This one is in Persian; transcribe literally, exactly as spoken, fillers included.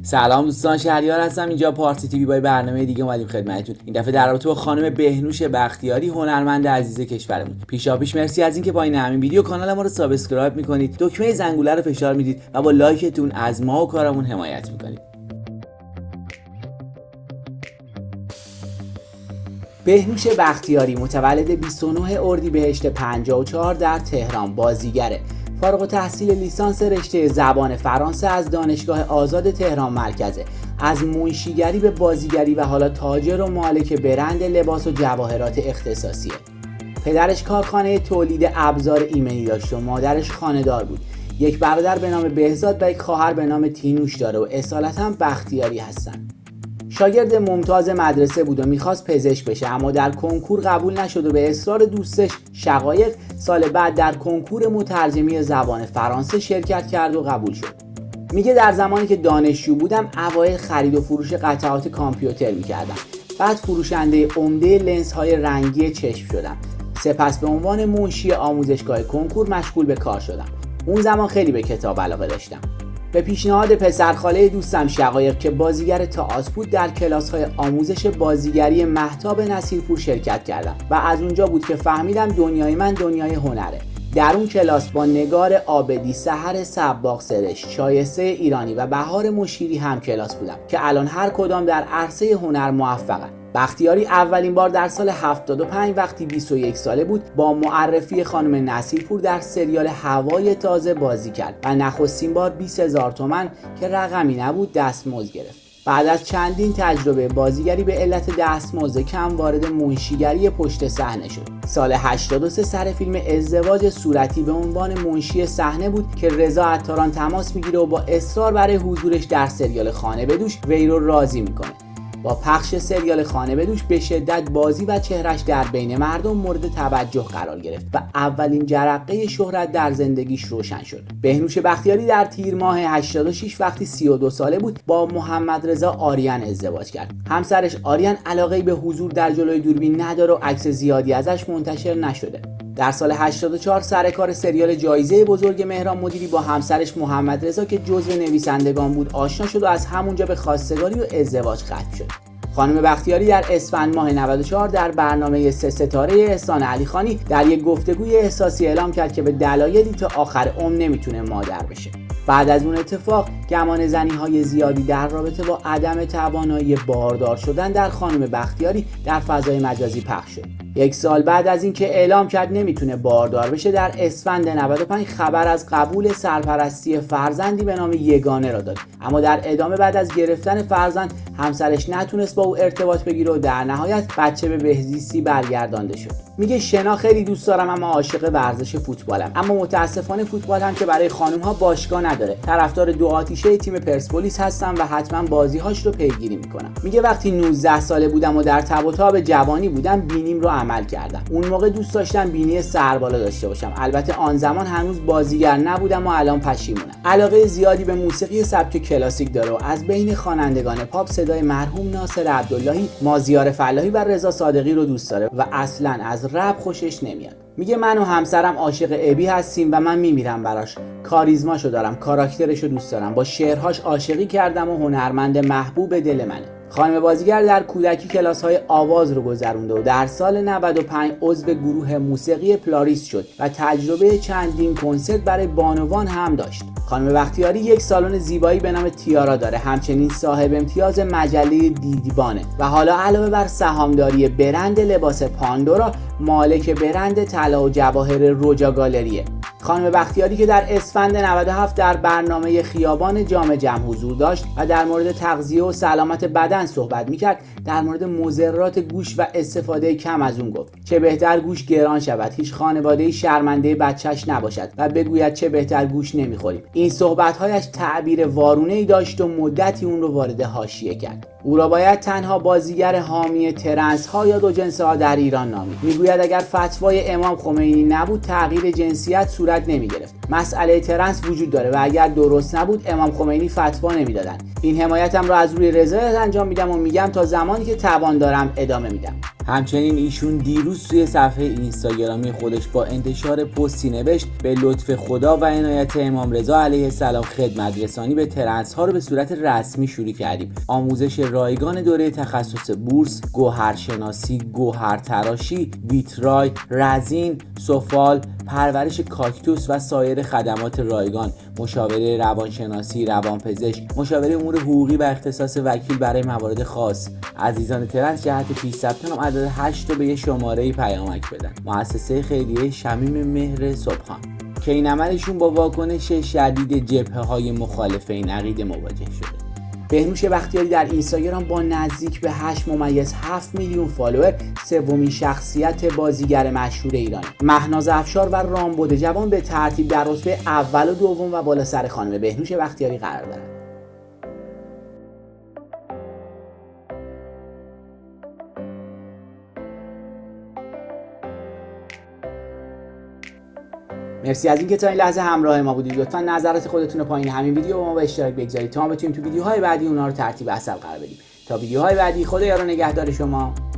سلام دوستان، شهریار هستم. اینجا پارتی تیوی با برنامه دیگه اومدیم خدمتتون. این دفعه در رابطه با خانم بهنوش بختیاری، هنرمند عزیز کشورمون. پیشاپیش مرسی از اینکه با این همین ویدیو کانال ما رو سابسکرایب میکنید، دکمه زنگوله رو فشار میدید و با لایکتون از ما و کارمون حمایت میکنید. بهنوش بختیاری متولد بیست و نه اردیبهشت پنجاه و چهار در تهران، بازیگره. فارغ التحصیل لیسانس رشته زبان فرانسه از دانشگاه آزاد تهران مرکزه. از منشیگری به بازیگری و حالا تاجر و مالک برند لباس و جواهرات اختصاصیه. پدرش کارخانه تولید ابزار ایمنی داشت و مادرش خانه‌دار بود. یک برادر به نام بهزاد و یک خواهر به نام تینوش داره و اصالتاً بختیاری هستن. شاگرد ممتاز مدرسه بود و میخواست پزشک بشه، اما در کنکور قبول نشد و به اصرار دوستش شقایق سال بعد در کنکور مترجمی زبان فرانسه شرکت کرد و قبول شد. میگه در زمانی که دانشجو بودم اوایل خرید و فروش قطعات کامپیوتر میکردم، بعد فروشنده عمده لنز های رنگی چشم شدم، سپس به عنوان منشی آموزشگاه کنکور مشغول به کار شدم. اون زمان خیلی به کتاب علاقه داشتم. به پیشنهاد پسرخاله دوستم شقایق که بازیگر تئاتر بود در کلاس‌های آموزش بازیگری مهتاب نصیرپور شرکت کردم و از اونجا بود که فهمیدم دنیای من دنیای هنره. در اون کلاس با نگار عابدی، سحر صباغ سرش، شایسته ایرانی و بهار مشیری هم کلاس بودم که الان هر کدام در عرصه هنر موفقن. بختیاری اولین بار در سال هفتاد و پنج وقتی بیست و یک ساله بود با معرفی خانم نصیرپور در سریال هوای تازه بازی کرد و نخستین بار بیست هزار تومان که رقمی نبود دستمزد گرفت. بعد از چندین تجربه بازیگری به علت دستمزد کم وارد منشیگری پشت صحنه شد. سال هشتاد و سه سر فیلم ازدواج صورتی به عنوان منشی صحنه بود که رضا عطاران تماس میگیره و با اصرار برای حضورش در سریال خانه بدوش وی رو راضی میکنه. با پخش سریال خانه بدوش به شدت بازی و چهرش در بین مردم مورد توجه قرار گرفت و اولین جرقه شهرت در زندگیش روشن شد. بهنوش بختیاری در تیر ماه هشتاد و شش وقتی سی و دو ساله بود با محمد رضا آریان ازدواج کرد. همسرش آریان علاقه‌ای به حضور در جلوی دوربین نداره و عکس زیادی ازش منتشر نشده. در سال هشتاد و چهار سر کار سریال جایزه بزرگ مهران مدیری با همسرش محمد رضا که جزو نویسندگان بود آشنا شد و از همونجا به خواستگاری و ازدواج ختم شد. خانم بختیاری در اسفند ماه نود و چهار در برنامه سه ستاره احسان علیخانی در یک گفتگوی احساسی اعلام کرد که به دلایلی تا آخر عمر نمیتونه مادر بشه. بعد از اون اتفاق گمان زنی های زیادی در رابطه با عدم توانایی باردار شدن در خانم بختیاری در فضای مجازی پخش شد. یک سال بعد از اینکه اعلام کرد نمیتونه باردار بشه، در اسفند نود و پنج خبر از قبول سرپرستی فرزندی به نام یگانه را داد، اما در ادامه بعد از گرفتن فرزند همسرش نتونست با او ارتباط بگیره و در نهایت بچه به بهزیستی برگردانده شد. میگه شنا خیلی دوست دارم اما عاشق ورزش فوتبالم، اما متاسفانه فوتبال هم که برای خانم ها باشگاه نداره. طرفدار دو آتیشه تیم پرسپولیس هستم و حتما بازی‌هاش رو پیگیری میکنم. میگه وقتی نوزده ساله بودم و در تب و تاب جوانی بودم بینیم رو عمل کردم. اون موقع دوست داشتم بینی سربالا داشته باشم. البته آن زمان هنوز بازیگر نبودم و الان پشیمونم. علاقه زیادی به موسیقی سبک کلاسیک داره و از بین خوانندگان پاپ صدای مرحوم ناصر عبداللهی، مازیار فلاحی و رضا صادقی رو دوست داره و اصلاً از رپ خوشش نمیاد. میگه من و همسرم عاشق ابی هستیم و من میمیرم براش. کاریزماشو دارم، کاراکترشو دوست دارم، با شعرهاش عاشقی کردم و هنرمند محبوب دل منه. خانم بازیگر در کودکی کلاس‌های آواز رو گذرونده و در سال نود و پنج عضو گروه موسیقی پلاریس شد و تجربه چندین کنسرت برای بانوان هم داشت. خانم بختیاری یک سالن زیبایی به نام تیارا داره، همچنین صاحب امتیاز مجله دیدیبانه و حالا علاوه بر سهامداری برند لباس پاندورا مالک برند طلا و جواهر روجا گالریه. خانم بختیاری که در اسفند نود و هفت در برنامه خیابان جام جم حضور داشت و در مورد تغذیه و سلامت بدن صحبت میکرد، در مورد مضرات گوشت و استفاده کم از اون گفت. چه بهتر گوشت گران شود، هیچ خانواده‌ای شرمنده بچه‌ش نباشد و بگوید چه بهتر گوشت نمیخوریم. این صحبت‌هایش تعبیر وارونه‌ای داشت و مدتی اون رو وارد حاشیه کرد. او را باید تنها بازیگر حامی ترنس ها یا دو جنسه ها در ایران نامید. میگوید اگر فتوای امام خمینی نبود تغییر جنسیت صورت صورت نمی گرفت. مسئله ترنس وجود داره و اگر درست نبود امام خمینی فتوا نمیدادن. این حمایتم رو از روی رضایت انجام میدم و میگم تا زمانی که توان دارم ادامه میدم. همچنین ایشون دیروز توی صفحه اینستاگرامی خودش با انتشار پستی نوشت به لطف خدا و عنایت امام رضا علیه السلام خدمت رسانی به ترنس ها رو به صورت رسمی شروع کردیم. آموزش رایگان دوره تخصص بورس، گوهرشناسی، گوهرتراشی، ویترای، رزین، سفال، پرورش کاکتوس و سایر خدمات رایگان، مشاوره روانشناسی، روانپزشک، مشاوره امور حقوقی و اختصاص وکیل برای موارد خاص. عزیزان ترنس جهت پیش ثبت نام عدد هشت رو به یه شماره پیامک بدن. مؤسسه خیریه شمیم مهر صبحان که این عملشون با واکنش شدید جبهه‌های مخالف این عقیده مواجه شده. بهنوش بختیاری در اینستاگرام با نزدیک به هشت ممیز هفت میلیون فالوور سومین شخصیت بازیگر مشهور ایرانی. مهناز افشار و رامبد جوان به ترتیب در رتبه اول و دوم و بالا سر خانم بهنوش بختیاری قرار دارند. مرسی از اینکه تا این لحظه همراه ما بودید. لطفا نظرات خودتون رو پایین همین ویدیو با ما به اشتراک بگذارید تا ما بتونیم تو ویدیوهای بعدی اونها رو ترتیب اصل قرار بدیم. تا ویدیوهای بعدی، خدا یار و نگهدار شما.